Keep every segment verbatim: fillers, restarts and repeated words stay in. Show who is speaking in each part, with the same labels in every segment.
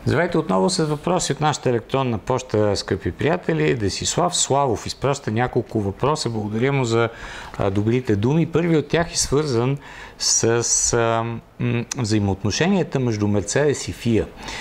Speaker 1: Здравейте отново с въпроси от нашата електронна поща, скъпи приятели. Десислав Славов изпраща няколко въпроса. Благодаря му за а, добрите думи. Първият от тях е свързан с а, м, взаимоотношенията между Мерцедес и ФИА.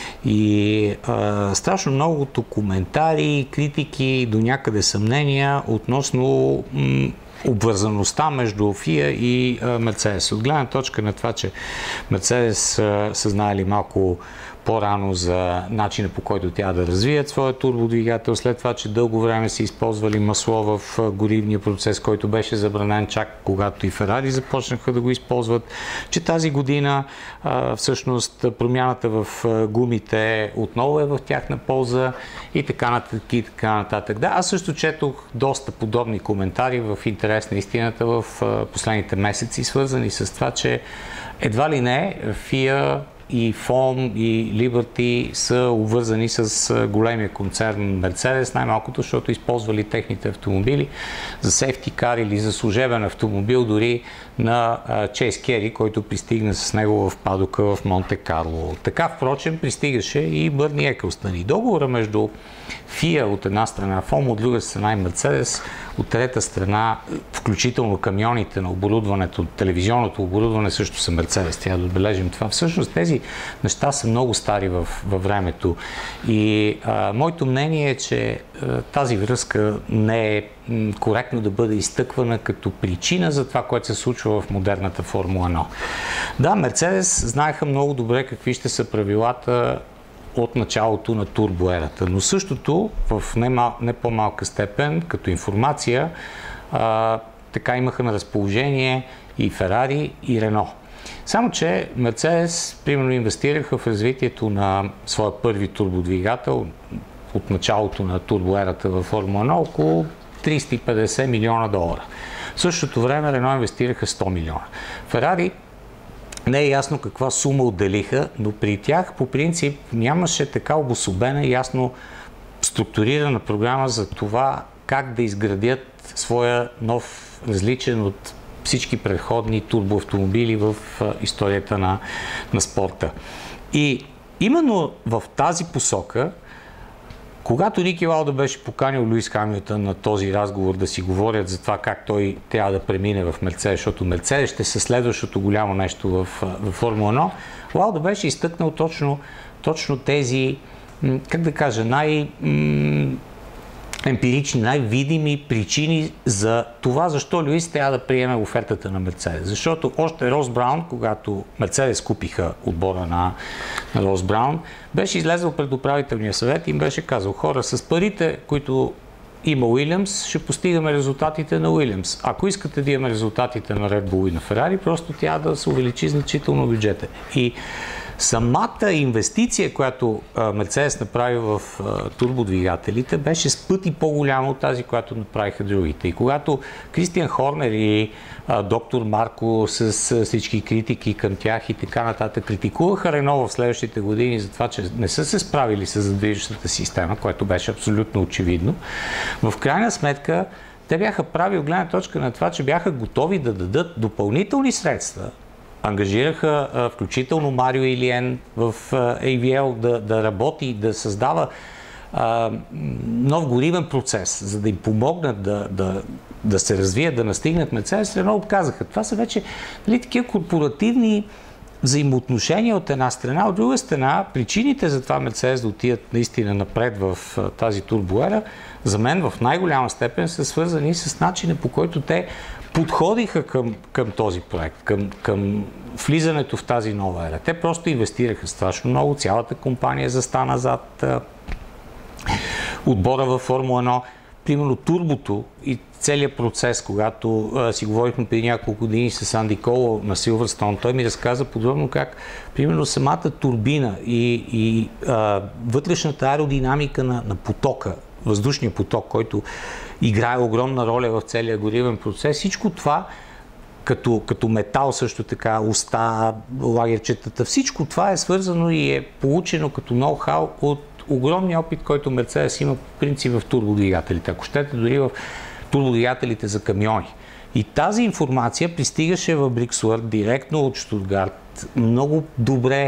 Speaker 1: И а, страшно многото коментари, критики, до някъде съмнения относно м, обвързаността между ФИА и а, Мерцедес. От гледна точка на това, че Мерцедес а, са знаели малко по-рано за начина, по който тя да развият своя турбодвигател, след това, че дълго време са използвали масло в горивния процес, който беше забранен чак когато и Ферари започнаха да го използват, че тази година а, всъщност промяната в гумите отново е в тяхна полза и така нататък и така нататък. Да, аз също четох доста подобни коментари в интерес на истината в последните месеци, свързани с това, че едва ли не ФИА и ФОМ и Liberty са обвързани с големия концерн Мерцедес, най-малкото, защото използвали техните автомобили за сейфти кар или за служебен автомобил дори на Чейз Кери, който пристигна с него в падока в Монте Карло. Така, впрочем, пристигаше и Бърни Еклстън. И договора между ФИА от една страна, ФОМ от друга страна и Мерцедес от трета страна, включително камионите на оборудването, телевизионното оборудване също са Мерцедес. Трябва да отбележим това. Всъщност тези неща са много стари във, във времето. И а, моето мнение е, че а, тази връзка не е м, коректно да бъде изтъквана като причина за това, което се случва в модерната Формула едно. Да, Мерцедес знаеха много добре какви ще са правилата от началото на турбоерата. Но същото в не, мал, не по-малка степен, като информация, а, така имаха на разположение и Ферари, и Рено. Само че Мерцедес, примерно, инвестираха в развитието на своя първи турбодвигател от началото на турбоерата във Формула едно около триста и петдесет милиона долара. В същото време Рено инвестираха сто милиона. Ферари не е ясно каква сума отделиха, но при тях по принцип нямаше така обособена и ясно структурирана програма за това как да изградят своя нов, различен от всички предходни турбоавтомобили в историята на, на спорта. И именно в тази посока, когато Ники Лауда беше поканил Луис Хамилтън на този разговор да си говорят за това как той трябва да премине в Мерцедес, защото Мерцедес ще се следващото голямо нещо в, в Формула едно, Лауда беше изтъкнал точно, точно тези, как да кажа, най- емпирични, най-видими причини за това, защо Луис трябва да приеме офертата на Мерцедес. Защото още Рос Браун, когато Мерцедес купиха отбора на, на Рос Браун, беше излезъл пред управителния съвет и им беше казал: хора, с парите, които има Уилямс, ще постигаме резултатите на Уилямс. Ако искате да имаме резултатите на Red Bull и на Ферари, просто трябва да се увеличи значително бюджета. И самата инвестиция, която Мерцедес направи в а, турбодвигателите, беше с пъти по-голяма от тази, която направиха другите. И когато Кристиан Хорнер и а, доктор Марко с, с всички критики към тях и така нататък критикуваха Рено в следващите години за това, че не са се справили с задвижващата система, което беше абсолютно очевидно, в крайна сметка те бяха прави от гледна точка на това, че бяха готови да дадат допълнителни средства. Ангажираха а, включително Марио Илиен в а, Ей Ви Ел да, да работи, да създава а, нов горивен процес, за да им помогнат да, да, да се развият, да настигнат Мерцедес. Рено отказаха. Това са вече нали, такива корпоративни взаимоотношения от една страна. От друга страна, причините за това Мерцедес да отидат наистина напред в а, тази турбоера, за мен в най-голяма степен са свързани с начина, по който те подходиха към, към този проект, към, към влизането в тази нова ера. Те просто инвестираха страшно много, цялата компания застана зад а, отбора във Формула едно. Примерно турбото и целият процес, когато а, си говорихме преди няколко години с Анди Кол на Силвърстоун, той ми разказа подробно как примерно самата турбина и, и а, вътрешната аеродинамика на, на потока, въздушния поток, който играе огромна роля в целия горивен процес. Всичко това, като, като метал също така, уста, лагерчетата, всичко това е свързано и е получено като ноу-хау от огромния опит, който Мерцедес има по принцип в турбодвигателите. Ако щете, дори в турбодвигателите за камиони. И тази информация пристигаше в Бриксуърт директно от Штутгарт. Много добре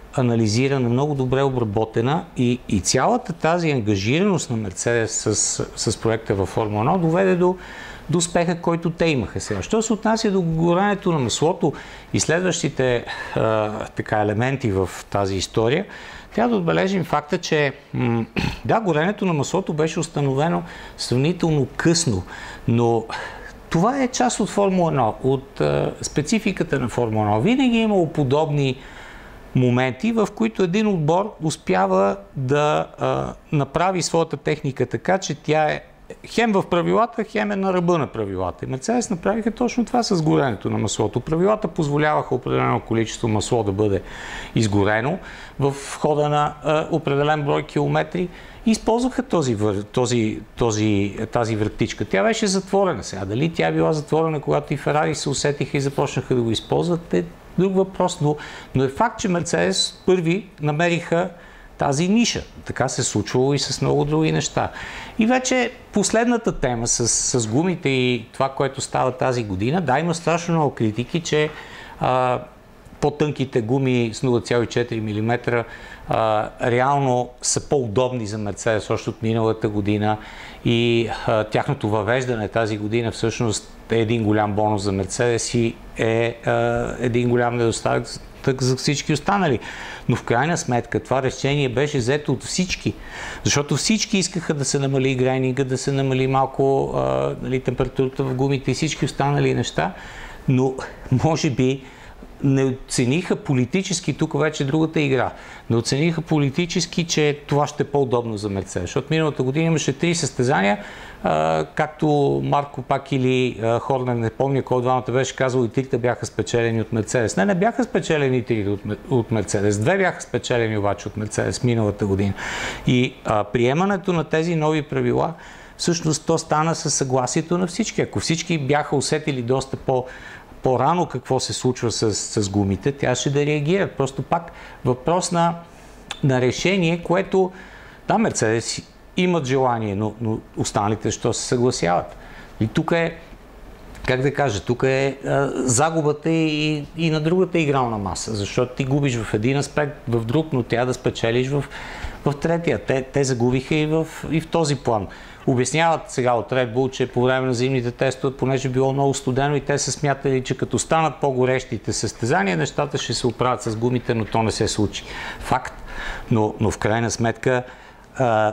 Speaker 1: анализирана, много добре обработена и, и цялата тази ангажираност на Мерцедес с, с проекта във Формула едно доведе до, до успеха, който те имаха сега. Що се отнася до горенето на маслото и следващите а, така, елементи в тази история, трябва да отбележим факта, че м- да, горенето на маслото беше установено сравнително късно, но това е част от Формула едно, от а, спецификата на Формула едно. Винаги е имало подобни моменти, в които един отбор успява да а, направи своята техника така, че тя е хем в правилата, хем е на ръба на правилата. И Мерцедес направиха точно това с горенето на маслото. Правилата позволяваха определено количество масло да бъде изгорено в хода на а, определен брой километри и използваха този, този, този, тази вратичка. Тя беше затворена сега. Дали тя е била затворена, когато и Ферари се усетиха и започнаха да го използват, е друг въпрос, но, но е факт, че Мерцедес първи намериха тази ниша. Така се случвало и с много други неща. И вече последната тема с, с гумите и това, което става тази година, да, има страшно много критики, че а, по-тънките гуми с нула цяло и четири милиметра а, реално са по-удобни за Мерцедес още от миналата година и а, тяхното въвеждане тази година всъщност е един голям бонус за Мерцедес и е а, един голям недостатък за всички останали. Но в крайна сметка това решение беше взето от всички, защото всички искаха да се намали грайнинга, да се намали малко а, нали, температурата в гумите и всички останали неща, но може би не оцениха политически, тук вече другата игра, не оцениха политически, че това ще е по-удобно за Мерцедес. Защото миналата година имаше три състезания, а, както Марко пак или а, Хорнер, не помня кой от двамата беше казал, и трите бяха спечелени от Мерцедес. Не, не бяха спечелени три от, от Мерцедес. Две бяха спечелени обаче от Мерцедес миналата година. И а, приемането на тези нови правила всъщност то стана със съгласието на всички. Ако всички бяха усетили доста по по-рано какво се случва с, с гумите, тя ще да реагира. Просто пак въпрос на, на решение, което да, Мерцедес имат желание, но, но останалите що се съгласяват. И тук е, как да кажа, тук е а, загубата и, и на другата игрална маса, защото ти губиш в един аспект, в друг, но тя да спечелиш в, в третия. Те, те загубиха и в, и в този план. Обясняват сега от Red Bull, че по време на зимните тестове, понеже било много студено и те са смятали, че като станат по-горещите състезания, нещата ще се оправят с гумите, но то не се случи. Факт. Но, но в крайна сметка а,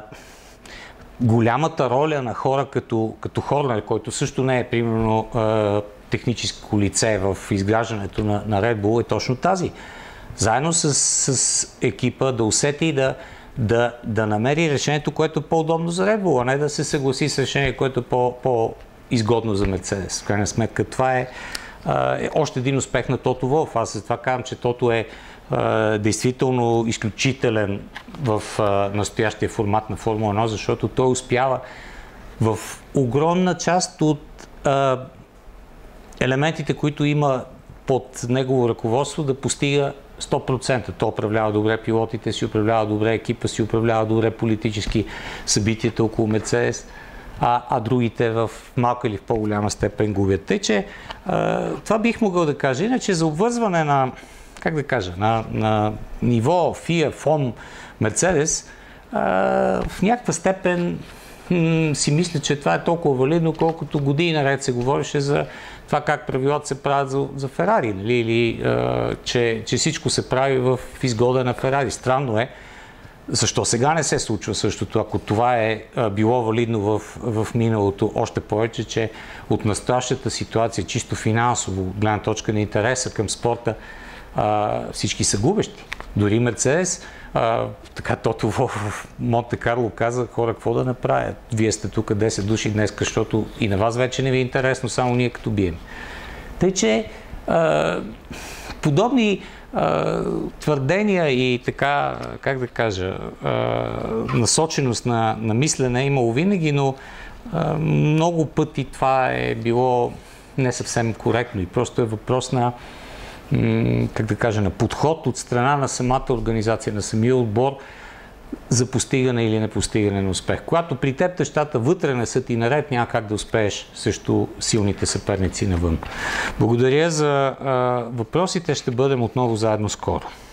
Speaker 1: голямата роля на хора като, като Хорнер, който също не е примерно а, техническо лице в изграждането на, на Red Bull, е точно тази. Заедно с, с екипа да усети и да Да, да намери решението, което е по-удобно за Red Bull, а не да се съгласи с решение, което е по, по-изгодно за Мерцедес. В крайна сметка това е, а, е още един успех на Тото Волф. Аз за това казвам, че Тото е а, действително изключителен в а, настоящия формат на Формула едно, защото той успява в огромна част от а, елементите, които има под негово ръководство, да постига сто процента. Той управлява добре пилотите си, управлява добре екипа си, управлява добре политически събитията около Мерцедес, а, а другите в малка или в по-голяма степен губят. Тъй, че а, това бих могъл да кажа. Иначе за обвързване на, как да кажа, на, на ниво ФИА, ФОМ, Мерцедес, а, в някаква степен м- си мисля, че това е толкова валидно, колкото години наред се говореше за това как правилата се правят за, за Ферари, нали? Или а, че, че всичко се прави в изгода на Ферари. Странно е, защо сега не се случва същото, ако това е а, било валидно в, в миналото, още повече, че от настоящата ситуация, чисто финансово, гледна точка на интереса към спорта, а, всички са губещи. Дори Мерцедес, а, така Тото Волф в Монте Карло каза, хора, какво да направят? Вие сте тук десет души днес, защото и на вас вече не ви е интересно, само ние като бием. Тъй, че а, подобни а, твърдения и така, как да кажа, а, насоченост на, на мислене е имало винаги, но а, много пъти това е било не съвсем коректно и просто е въпрос на как да кажа, на подход от страна на самата организация, на самия отбор за постигане или не постигане на успех. Когато при теб нещата вътре не са ти наред, няма как да успееш срещу силните съперници навън. Благодаря за а, въпросите, ще бъдем отново заедно скоро.